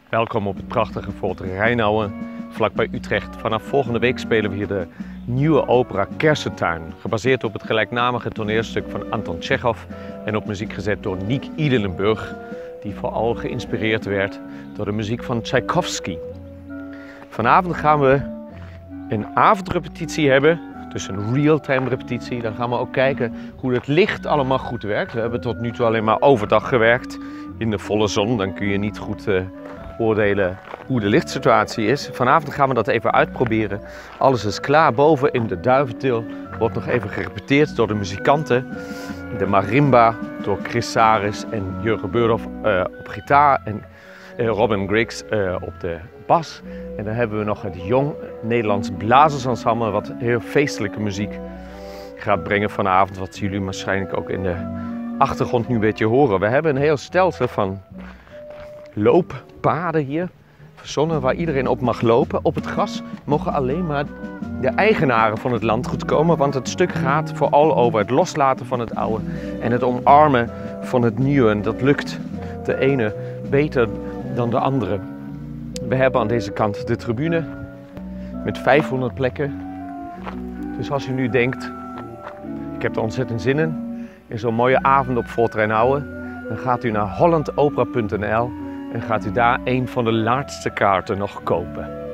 Welkom op het prachtige Fort Rijnauwe, vlakbij Utrecht. Vanaf volgende week spelen we hier de nieuwe opera Kersentuin. Gebaseerd op het gelijknamige toneelstuk van Anton Tchekhov en op muziek gezet door Nick Idlenburg, die vooral geïnspireerd werd door de muziek van Tchaikovsky. Vanavond gaan we een avondrepetitie hebben, dus een real-time repetitie. Dan gaan we ook kijken hoe het licht allemaal goed werkt. We hebben tot nu toe alleen maar overdag gewerkt in de volle zon. Dan kun je niet goed oordelen hoe de lichtsituatie is. Vanavond gaan we dat even uitproberen. Alles is klaar. Boven in de Duiventil wordt nog even gerepeteerd door de muzikanten. De marimba door Chris Saris en Jurgen Beurhoff op gitaar en Robin Griggs op de bas. En dan hebben we nog het Jong Nederlands Blazersensemble, wat heel feestelijke muziek gaat brengen vanavond. Wat jullie waarschijnlijk ook in de achtergrond nu een beetje horen. We hebben een heel stelsel van looppaden hier verzonnen waar iedereen op mag lopen. Op het gras mogen alleen maar de eigenaren van het landgoed komen, want het stuk gaat vooral over het loslaten van het oude en het omarmen van het nieuwe. En dat lukt de ene beter dan de andere. We hebben aan deze kant de tribune met 500 plekken. Dus als u nu denkt, ik heb er ontzettend zin in zo'n mooie avond op Fort Rijnauwe, dan gaat u naar hollandopera.nl en gaat u daar een van de laatste kaarten nog kopen.